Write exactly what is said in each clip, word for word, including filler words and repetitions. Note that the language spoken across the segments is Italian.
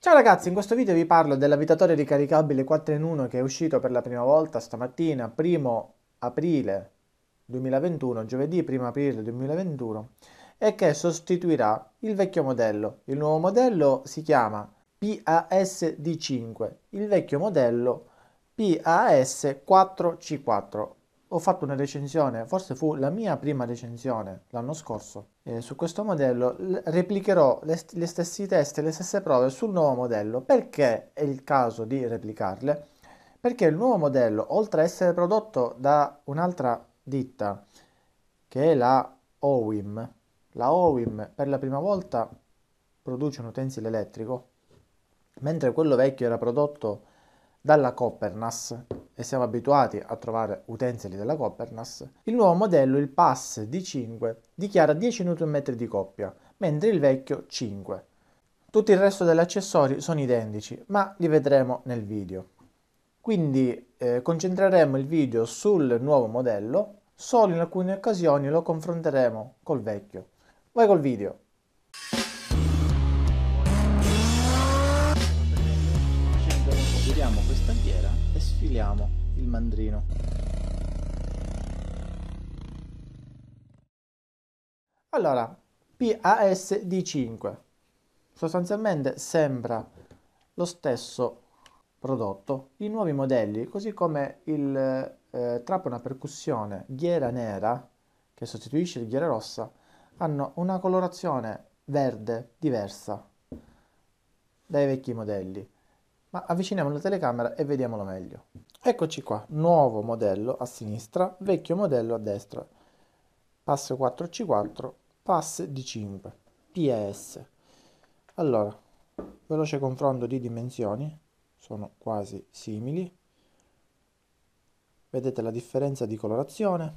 Ciao ragazzi, in questo video vi parlo dell'avvitatore ricaricabile quattro in uno che è uscito per la prima volta stamattina, primo aprile duemilaventuno, giovedì primo aprile duemilaventuno, e che sostituirà il vecchio modello. Il nuovo modello si chiama P A S D cinque, il vecchio modello P A S quattro C quattro. Ho fatto una recensione, forse fu la mia prima recensione l'anno scorso, eh, su questo modello. L- replicherò le, st- le stessi test e le stesse prove sul nuovo modello. Perché è il caso di replicarle? Perché il nuovo modello, oltre a essere prodotto da un'altra ditta, che è la Owim, la Owim per la prima volta produce un utensile elettrico, mentre quello vecchio era prodotto dalla Coppernas e siamo abituati a trovare utensili della Coppernas. Il nuovo modello, il Pass D cinque, dichiara dieci newton metri di coppia, mentre il vecchio cinque. Tutto il resto degli accessori sono identici, ma li vedremo nel video. Quindi eh, concentreremo il video sul nuovo modello, solo in alcune occasioni lo confronteremo col vecchio. Vai col video! Giriamo questa ghiera e sfiliamo il mandrino. Allora, P A S D cinque sostanzialmente sembra lo stesso prodotto. I nuovi modelli, così come il eh, trapano a percussione ghiera nera, che sostituisce il ghiera rossa, hanno una colorazione verde diversa dai vecchi modelli. Ma avviciniamo la telecamera e vediamolo meglio. Eccoci qua, nuovo modello a sinistra, vecchio modello a destra. Pass quattro C quattro, Pass D cinque, P A S. Allora, veloce confronto di dimensioni, sono quasi simili. Vedete la differenza di colorazione.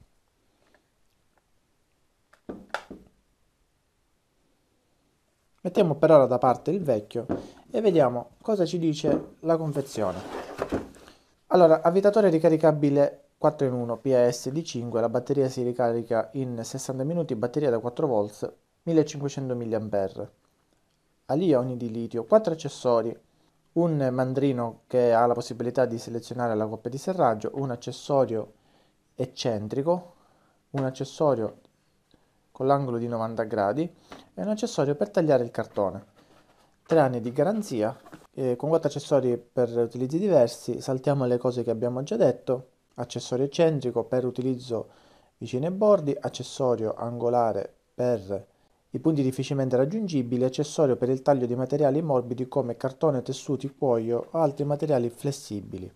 Mettiamo per ora da parte il vecchio e vediamo cosa ci dice la confezione. Allora, avvitatore ricaricabile quattro in uno P A S D cinque, la batteria si ricarica in sessanta minuti, batteria da quattro volt, millecinquecento milliampere, a ioni di litio, quattro accessori, un mandrino che ha la possibilità di selezionare la coppia di serraggio, un accessorio eccentrico, un accessorio con l'angolo di novanta gradi e un accessorio per tagliare il cartone. tre anni di garanzia, eh, con quattro accessori per utilizzi diversi. Saltiamo le cose che abbiamo già detto: accessorio eccentrico per utilizzo vicino ai bordi, accessorio angolare per i punti difficilmente raggiungibili, accessorio per il taglio di materiali morbidi come cartone, tessuti, cuoio o altri materiali flessibili.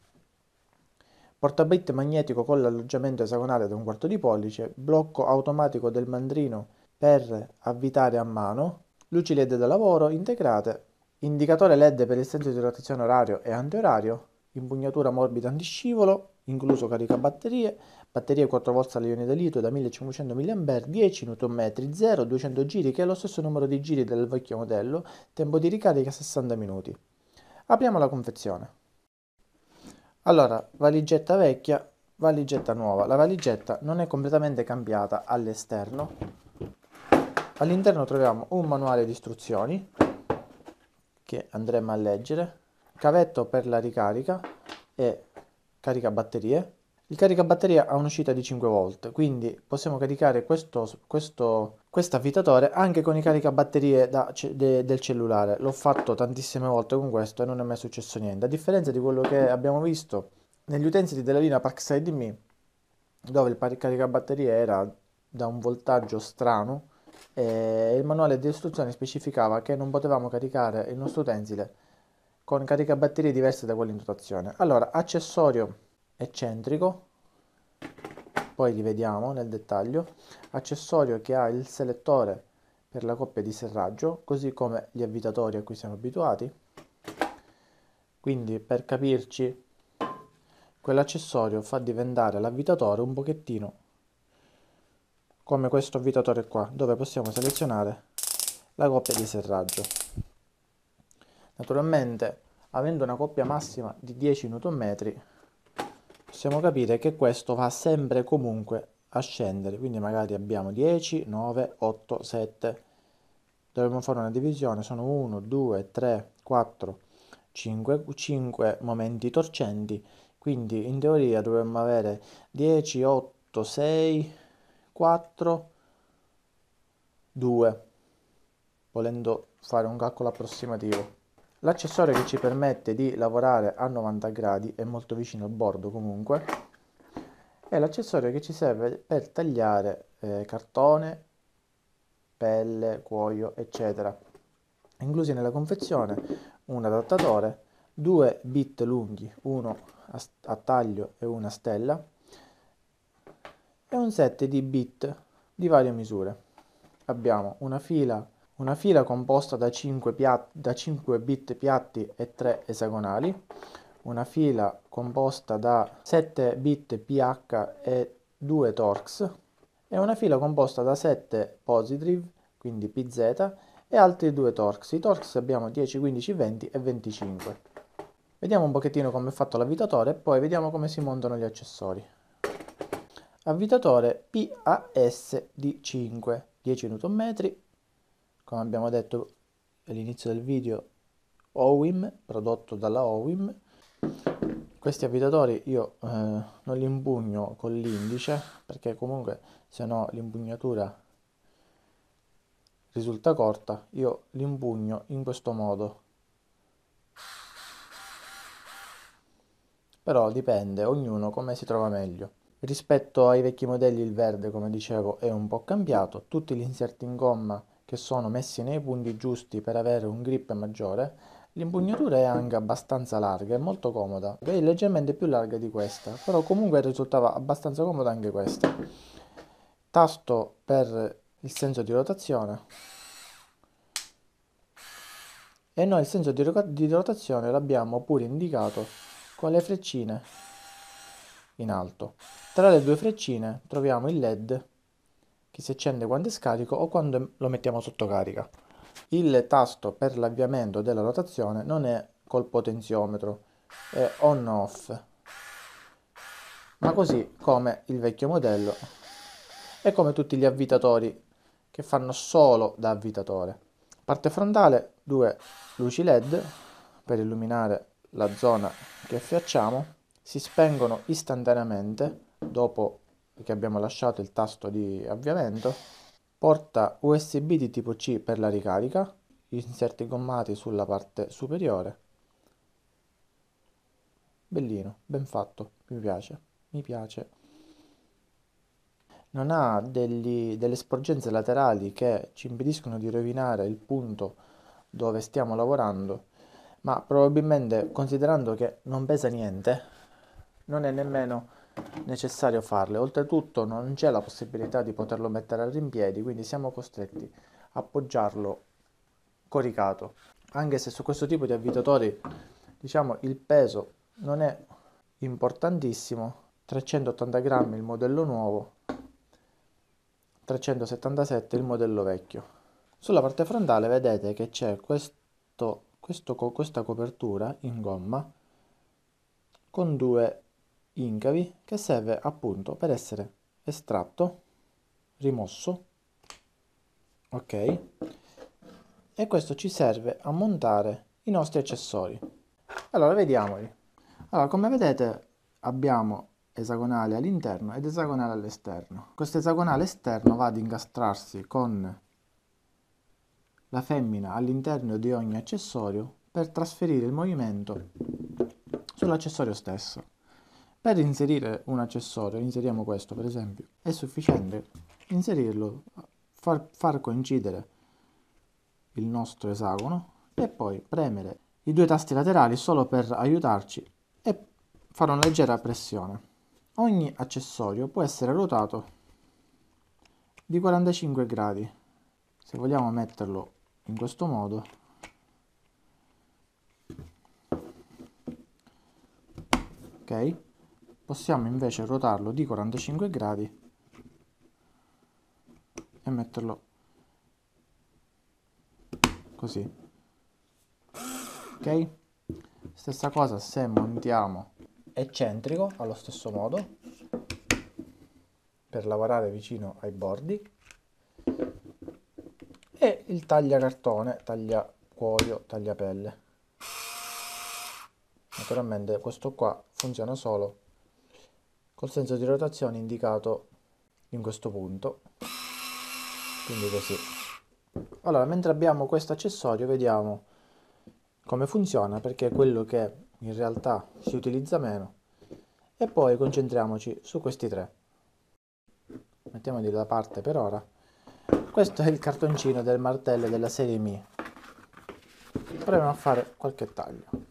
Portabit magnetico con l'alloggiamento esagonale da un quarto di pollice, blocco automatico del mandrino per avvitare a mano, luci L E D da lavoro integrate, indicatore L E D per il senso di rotazione orario e antiorario, impugnatura morbida antiscivolo, incluso caricabatterie, batterie quattro volt a ioni da litio da millecinquecento milliampere, dieci newton metri, zero duecento giri, che è lo stesso numero di giri del vecchio modello, tempo di ricarica sessanta minuti. Apriamo la confezione. Allora, valigetta vecchia, valigetta nuova. La valigetta non è completamente cambiata all'esterno. All'interno troviamo un manuale di istruzioni che andremo a leggere, cavetto per la ricarica e caricabatterie. Il caricabatteria ha un'uscita di cinque volt, quindi possiamo caricare questo, questo avvitatore anche con i caricabatterie da, de, del cellulare. L'ho fatto tantissime volte con questo e non è mai successo niente. A differenza di quello che abbiamo visto negli utensili della linea Parkside Me, dove il caricabatterie era da un voltaggio strano, e il manuale di istruzioni specificava che non potevamo caricare il nostro utensile con caricabatterie diverse da quelle in dotazione. Allora, accessorio eccentrico, poi li vediamo nel dettaglio, accessorio che ha il selettore per la coppia di serraggio, così come gli avvitatori a cui siamo abituati. Quindi, per capirci, quell'accessorio fa diventare l'avvitatore un pochettino come questo avvitatore qua, dove possiamo selezionare la coppia di serraggio. Naturalmente, avendo una coppia massima di dieci newton metri, possiamo capire che questo va sempre comunque a scendere, quindi magari abbiamo dieci, nove, otto, sette, dovremmo fare una divisione, sono uno, due, tre, quattro, cinque, cinque momenti torcenti, quindi in teoria dovremmo avere dieci, otto, sei, quattro, due, volendo fare un calcolo approssimativo. L'accessorio che ci permette di lavorare a novanta gradi è molto vicino al bordo comunque, è l'accessorio che ci serve per tagliare eh, cartone, pelle, cuoio, eccetera. Inclusi nella confezione un adattatore, due bit lunghi, uno a, a taglio e una a stella, e un set di bit di varie misure. Abbiamo una fila, una fila composta da cinque, piat- da cinque bit piatti e tre esagonali, una fila composta da sette bit P H e due Torx, e una fila composta da sette positive, quindi P Z, e altri due Torx. I Torx abbiamo dieci, quindici, venti e venticinque. Vediamo un pochettino come è fatto l'avvitatore e poi vediamo come si montano gli accessori. Avvitatore P A S D cinque, dieci newton metri, come abbiamo detto all'inizio del video, O W I M, prodotto dalla O W I M. Questi avvitatori io eh, non li impugno con l'indice, perché comunque se no l'impugnatura risulta corta. Io li impugno in questo modo. Però dipende, ognuno come si trova meglio. Rispetto ai vecchi modelli il verde, come dicevo, è un po' cambiato. Tutti gli inserti in gomma che sono messi nei punti giusti per avere un grip maggiore. L'impugnatura è anche abbastanza larga, è molto comoda, è leggermente più larga di questa, però comunque risultava abbastanza comoda anche questa. Tasto per il senso di rotazione. E noi il senso di, ro- di rotazione l'abbiamo pure indicato con le freccine in alto. Tra le due freccine troviamo il L E D che si accende quando è scarico o quando lo mettiamo sotto carica. Il tasto per l'avviamento della rotazione non è col potenziometro, è on-off, ma così come il vecchio modello e come tutti gli avvitatori che fanno solo da avvitatore. Parte frontale, due luci L E D per illuminare la zona che fiacciamo, si spengono istantaneamente dopo che abbiamo lasciato il tasto di avviamento. Porta U S B di tipo C per la ricarica, inserti gommati sulla parte superiore. Bellino, ben fatto, mi piace, mi piace. Non ha degli- delle sporgenze laterali che ci impediscono di rovinare il punto dove stiamo lavorando, ma probabilmente considerando che non pesa niente, non è nemmeno necessario farle. Oltretutto non c'è la possibilità di poterlo mettere a rimpiedi, quindi siamo costretti a appoggiarlo coricato. Anche se su questo tipo di avvitatori, diciamo, il peso non è importantissimo, trecentottanta grammi il modello nuovo, trecentosettantasette il modello vecchio. Sulla parte frontale vedete che c'è questo, questo, questa copertura in gomma con due incavi che serve appunto per essere estratto, rimosso, ok? E questo ci serve a montare i nostri accessori. Allora vediamoli. Allora, come vedete abbiamo esagonale all'interno ed esagonale all'esterno. Questo esagonale esterno va ad incastrarsi con la femmina all'interno di ogni accessorio per trasferire il movimento sull'accessorio stesso. Per inserire un accessorio, inseriamo questo per esempio, è sufficiente inserirlo, far, far coincidere il nostro esagono e poi premere i due tasti laterali solo per aiutarci e fare una leggera pressione. Ogni accessorio può essere ruotato di quarantacinque gradi. Se vogliamo metterlo in questo modo, ok, possiamo invece ruotarlo di quarantacinque gradi e metterlo così, ok? Stessa cosa se montiamo eccentrico allo stesso modo per lavorare vicino ai bordi, e il tagliacartone, tagliacuoio, tagliapelle. Naturalmente questo qua funziona solo col senso di rotazione indicato in questo punto, quindi così. Allora, mentre abbiamo questo accessorio, vediamo come funziona, perché è quello che in realtà si utilizza meno, e poi concentriamoci su questi tre. Mettiamoli da parte per ora. Questo è il cartoncino del martello della serie Mi. Proviamo a fare qualche taglio.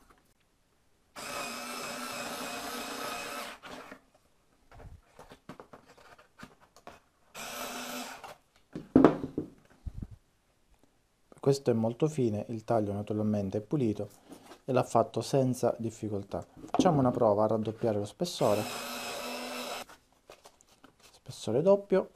Questo è molto fine, il taglio naturalmente è pulito e l'ha fatto senza difficoltà. Facciamo una prova a raddoppiare lo spessore. Spessore doppio.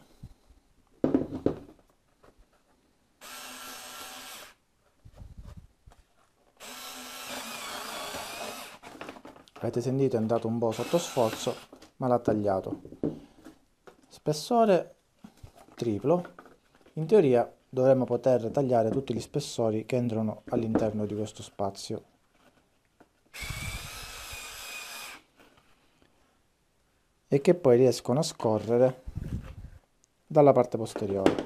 Avete sentito, è andato un po' sotto sforzo, ma l'ha tagliato. Spessore triplo. In teoria dovremmo poter tagliare tutti gli spessori che entrano all'interno di questo spazio. E che poi riescono a scorrere dalla parte posteriore.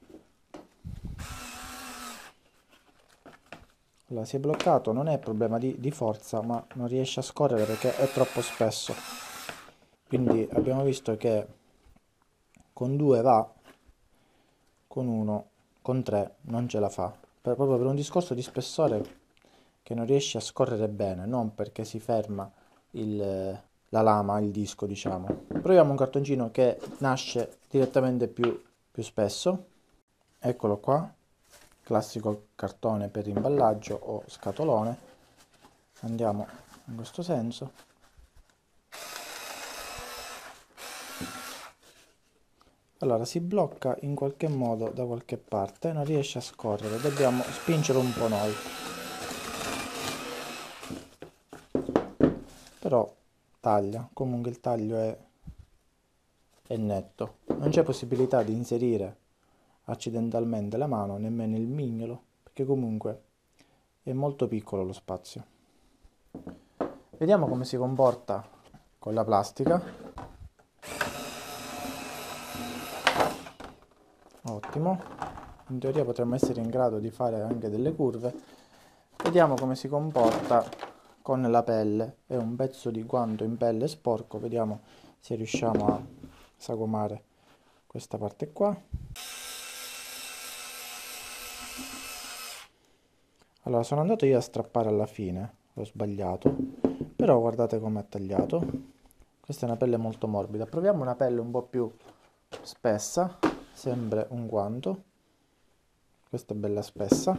Allora, si è bloccato, non è problema di, di forza, ma non riesce a scorrere perché è troppo spesso. Quindi abbiamo visto che con due va, con uno, con tre non ce la fa. Per, proprio per un discorso di spessore che non riesce a scorrere bene, non perché si ferma il, la lama, il disco, diciamo. Proviamo un cartoncino che nasce direttamente più, più spesso. Eccolo qua. Classico cartone per imballaggio o scatolone. Andiamo in questo senso. Allora si blocca in qualche modo da qualche parte, non riesce a scorrere, dobbiamo spingere un po' noi. Però taglia, comunque il taglio è, è netto. Non c'è possibilità di inserire accidentalmente la mano, nemmeno il mignolo, perché comunque è molto piccolo lo spazio. Vediamo come si comporta con la plastica. Ottimo, in teoria potremmo essere in grado di fare anche delle curve. Vediamo come si comporta con la pelle. È un pezzo di guanto in pelle sporco, vediamo se riusciamo a sagomare questa parte qua. Allora, sono andato io a strappare alla fine, ho sbagliato, però guardate come è tagliato. Questa è una pelle molto morbida. Proviamo una pelle un po' più spessa, sempre un guanto. Questa è bella spessa.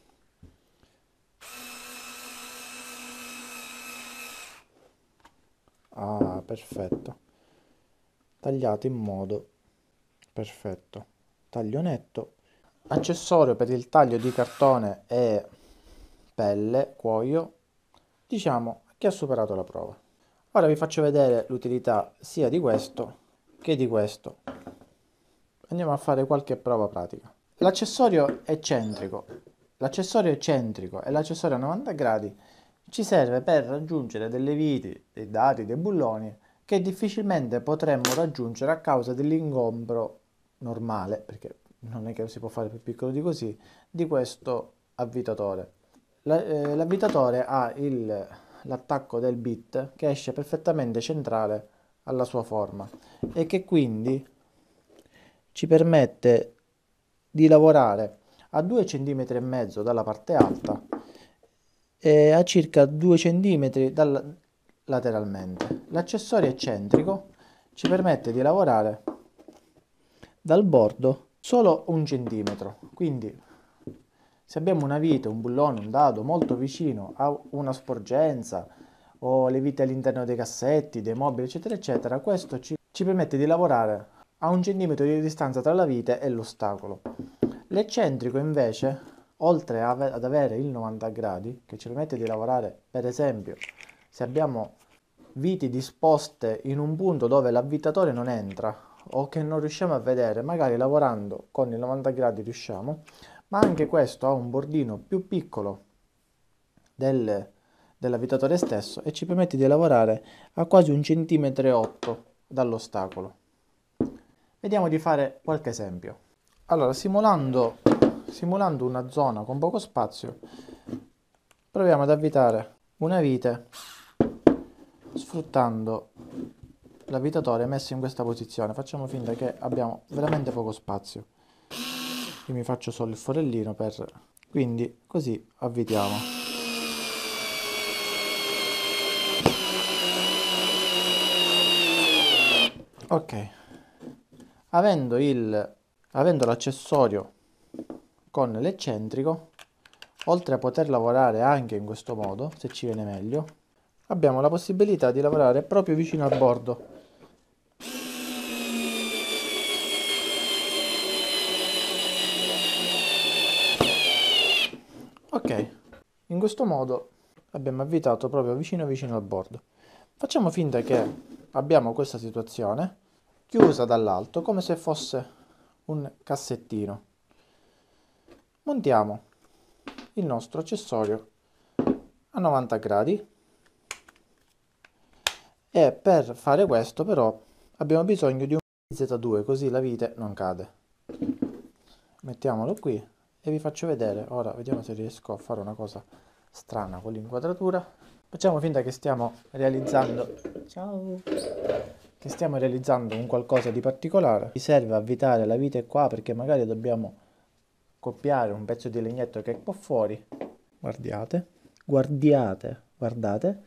Ah, perfetto. Tagliato in modo perfetto. Taglio netto. Accessorio per il taglio di cartone e pelle, cuoio, diciamo che ha superato la prova. Ora vi faccio vedere l'utilità sia di questo che di questo. Andiamo a fare qualche prova pratica. L'accessorio eccentrico, l'accessorio eccentrico e l'accessorio a novanta gradi ci serve per raggiungere delle viti, dei dati, dei bulloni che difficilmente potremmo raggiungere a causa dell'ingombro normale, perché non è che si può fare più piccolo di così, di questo avvitatore. La, eh, l'avvitatore ha il, l'attacco del bit che esce perfettamente centrale alla sua forma e che quindi ci permette di lavorare a due centimetri e mezzo dalla parte alta e a circa due centimetri dal, lateralmente. L'accessorio eccentrico ci permette di lavorare dal bordo solo un centimetro, quindi se abbiamo una vite, un bullone, un dado molto vicino a una sporgenza o le vite all'interno dei cassetti, dei mobili, eccetera, eccetera, questo ci, ci permette di lavorare a un centimetro di distanza tra la vite e l'ostacolo. L'eccentrico invece, oltre ad avere il novanta gradi, che ci permette di lavorare, per esempio, se abbiamo viti disposte in un punto dove l'avvitatore non entra o che non riusciamo a vedere, magari lavorando con il novanta gradi riusciamo, ma anche questo ha un bordino più piccolo del, dell'avvitatore stesso e ci permette di lavorare a quasi un centimetro e otto dall'ostacolo. Vediamo di fare qualche esempio. Allora, simulando, simulando una zona con poco spazio, proviamo ad avvitare una vite sfruttando l'avvitatore messo in questa posizione. Facciamo finta che abbiamo veramente poco spazio. Io mi faccio solo il forellino per... quindi così avvitiamo. Ok, avendo il, avendo l'accessorio con l'eccentrico, oltre a poter lavorare anche in questo modo, se ci viene meglio, abbiamo la possibilità di lavorare proprio vicino al bordo. Ok, in questo modo abbiamo avvitato proprio vicino vicino al bordo. Facciamo finta che abbiamo questa situazione chiusa dall'alto come se fosse un cassettino. Montiamo il nostro accessorio a novanta gradi e per fare questo però abbiamo bisogno di un Z due, così la vite non cade. Mettiamolo qui e vi faccio vedere. Ora vediamo se riesco a fare una cosa strana con l'inquadratura. Facciamo finta che stiamo realizzando ciao che stiamo realizzando un qualcosa di particolare. Mi serve avvitare la vite qua perché magari dobbiamo copiare un pezzo di legnetto che è qua fuori. Guardiate, guardiate, guardate.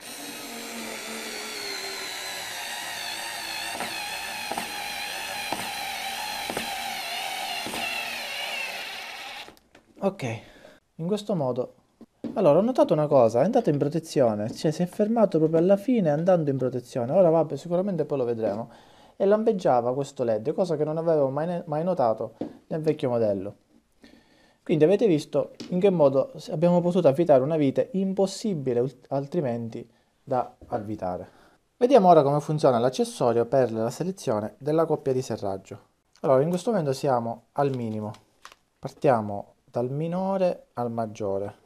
Ok, in questo modo. Allora, ho notato una cosa, è andato in protezione, cioè si è fermato proprio alla fine andando in protezione. Ora vabbè, sicuramente poi lo vedremo. E lampeggiava questo L E D, cosa che non avevo mai, mai notato nel vecchio modello. Quindi avete visto in che modo abbiamo potuto avvitare una vite impossibile altrimenti da avvitare. Vediamo ora come funziona l'accessorio per la selezione della coppia di serraggio. Allora, in questo momento siamo al minimo. Partiamo dal minore al maggiore.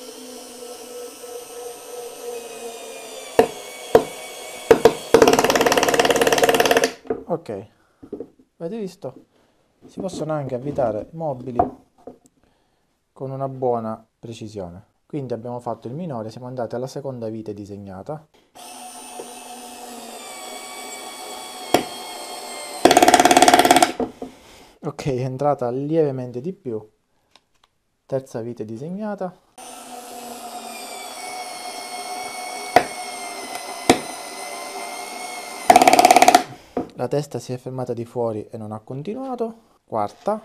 Ok, avete visto? Si possono anche avvitare mobili con una buona precisione. Quindi abbiamo fatto il minore, siamo andati alla seconda vite disegnata. Ok, è entrata lievemente di più. Terza vite disegnata. La testa si è fermata di fuori e non ha continuato. Quarta.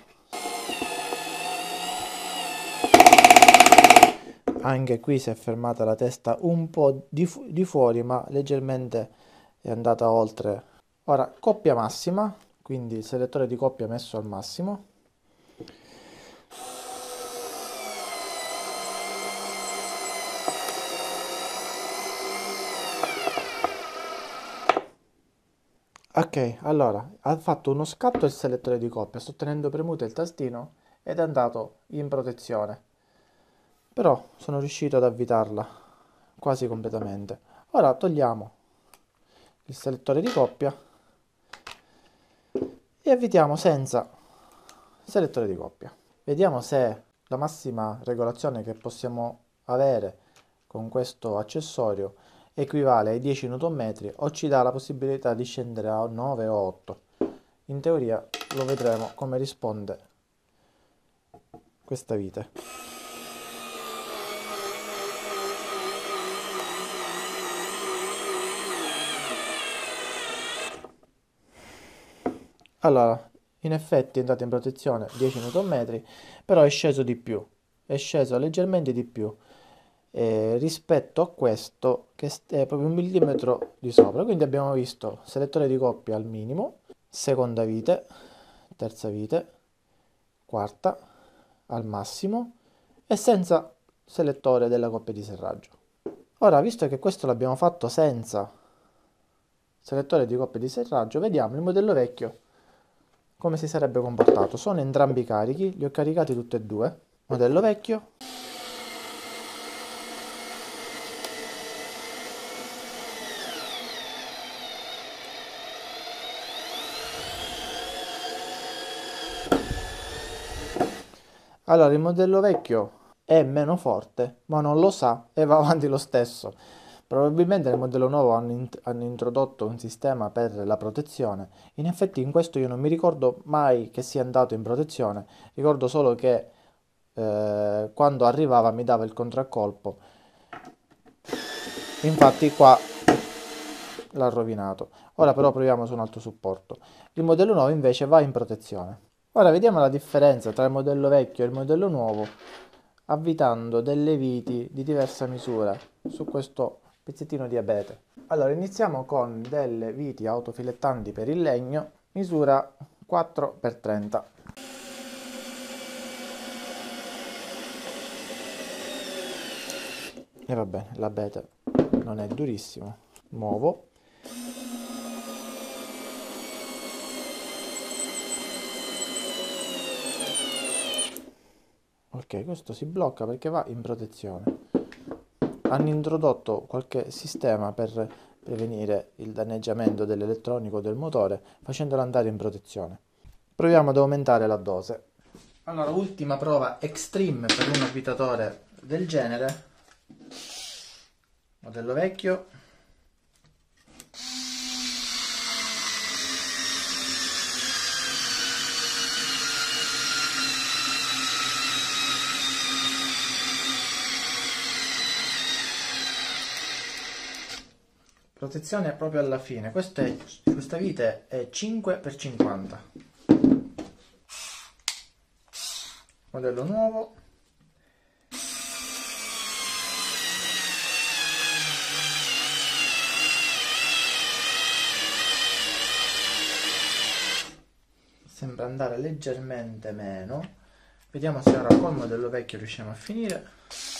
Anche qui si è fermata la testa un po' di, fu di fuori, ma leggermente è andata oltre. Ora, coppia massima, quindi il selettore di coppia messo al massimo. Ok, allora, ha fatto uno scatto il selettore di coppia, sto tenendo premuto il tastino ed è andato in protezione. Però sono riuscito ad avvitarla quasi completamente. Ora togliamo il selettore di coppia e avvitiamo senza selettore di coppia. Vediamo se la massima regolazione che possiamo avere con questo accessorio equivale ai dieci newton metri o ci dà la possibilità di scendere a nove o otto. In teoria lo vedremo come risponde questa vite. Allora, in effetti è entrato in protezione dieci newton metri, però è sceso di più, è sceso leggermente di più eh, rispetto a questo che è proprio un millimetro di sopra. Quindi abbiamo visto selettore di coppia al minimo, seconda vite, terza vite, quarta al massimo e senza selettore della coppia di serraggio. Ora, visto che questo l'abbiamo fatto senza selettore di coppia di serraggio, vediamo il modello vecchio come si sarebbe comportato. Sono entrambi carichi, li ho caricati tutti e due. Modello vecchio. Allora, il modello vecchio è meno forte, ma non lo sa e va avanti lo stesso. Probabilmente nel modello nuovo hanno, int- hanno introdotto un sistema per la protezione. In effetti in questo io non mi ricordo mai che sia andato in protezione, ricordo solo che eh, quando arrivava mi dava il contraccolpo. Infatti qua l'ha rovinato. Ora però proviamo su un altro supporto. Il modello nuovo invece va in protezione. Ora vediamo la differenza tra il modello vecchio e il modello nuovo, avvitando delle viti di diversa misura su questo pezzettino di abete. Allora iniziamo con delle viti autofilettanti per il legno, misura quattro per trenta. E va bene, l'abete non è durissimo. Muovo. Ok, questo si blocca perché va in protezione. Hanno introdotto qualche sistema per prevenire il danneggiamento dell'elettronico del motore facendolo andare in protezione. Proviamo ad aumentare la dose. Allora, ultima prova extreme per un avvitatore del genere. Modello vecchio. Protezione proprio alla fine. Questa, è, questa vite è cinque per cinquanta. Modello nuovo. Sembra andare leggermente meno. Vediamo se ora col modello vecchio riusciamo a finire.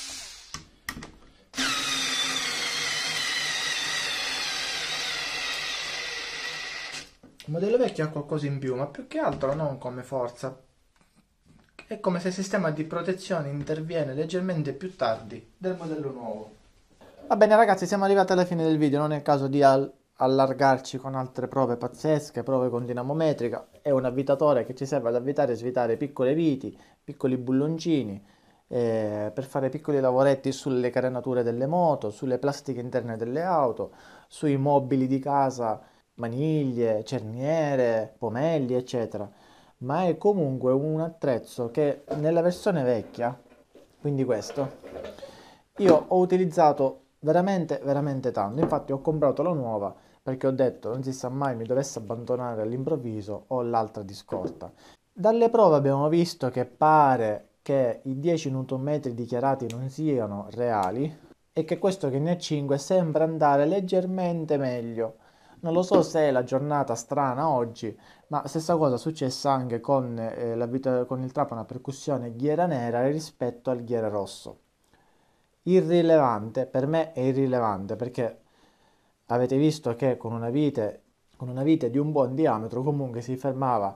Il modello vecchio ha qualcosa in più, ma più che altro non come forza. È come se il sistema di protezione interviene leggermente più tardi del modello nuovo. Va bene ragazzi, siamo arrivati alla fine del video, non è il caso di al allargarci con altre prove pazzesche, prove con dinamometrica. È un avvitatore che ci serve ad avvitare e svitare piccole viti, piccoli bulloncini, eh, per fare piccoli lavoretti sulle carenature delle moto, sulle plastiche interne delle auto, sui mobili di casa, maniglie, cerniere, pomelli, eccetera. Ma è comunque un attrezzo che nella versione vecchia, quindi questo, io ho utilizzato veramente, veramente tanto. Infatti ho comprato la nuova perché ho detto non si sa mai mi dovesse abbandonare all'improvviso o l'altra di scorta. Dalle prove abbiamo visto che pare che i dieci newton metri dichiarati non siano reali e che questo che ne ha cinque sembra andare leggermente meglio. Non lo so se è la giornata strana oggi, ma stessa cosa è successa anche con, eh, la vita- con il trapano a percussione ghiera nera rispetto al ghiera rosso. Irrilevante, per me è irrilevante perché avete visto che con una vite, con una vite di un buon diametro comunque si fermava,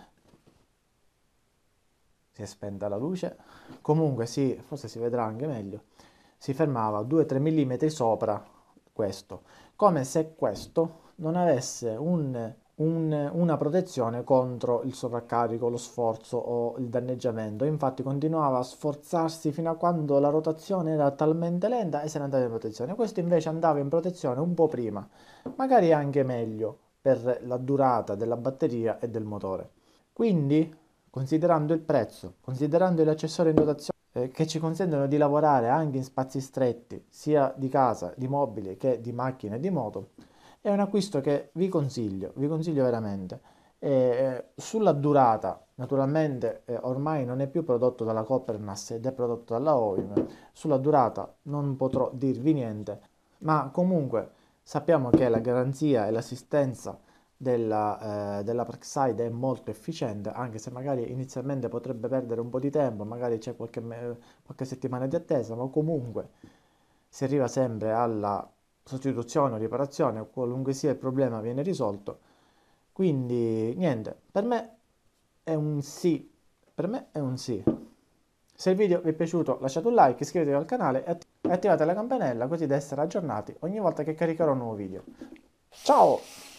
si è spenta la luce, comunque sì, forse si vedrà anche meglio, si fermava due tre mm sopra questo, come se questo non avesse un, un- una protezione contro il sovraccarico, lo sforzo o il danneggiamento. Infatti continuava a sforzarsi fino a quando la rotazione era talmente lenta e se ne andava in protezione. Questo invece andava in protezione un po' prima, magari anche meglio per la durata della batteria e del motore. Quindi, considerando il prezzo, considerando gli accessori in dotazione eh, che ci consentono di lavorare anche in spazi stretti, sia di casa, di mobili che di macchine e di moto, è un acquisto che vi consiglio, vi consiglio veramente. E, eh, sulla durata, naturalmente eh, ormai non è più prodotto dalla Copernas ed è prodotto dalla O I M. Sulla durata non potrò dirvi niente, ma comunque sappiamo che la garanzia e l'assistenza della, eh, della Parkside è molto efficiente, anche se magari inizialmente potrebbe perdere un po' di tempo, magari c'è qualche, me- qualche settimana di attesa, ma comunque si arriva sempre alla sostituzione o riparazione, qualunque sia il problema viene risolto. Quindi niente, per me è un sì, per me è un sì. Se il video vi è piaciuto lasciate un like, iscrivetevi al canale e att- e attivate la campanella così da essere aggiornati ogni volta che caricherò un nuovo video. Ciao!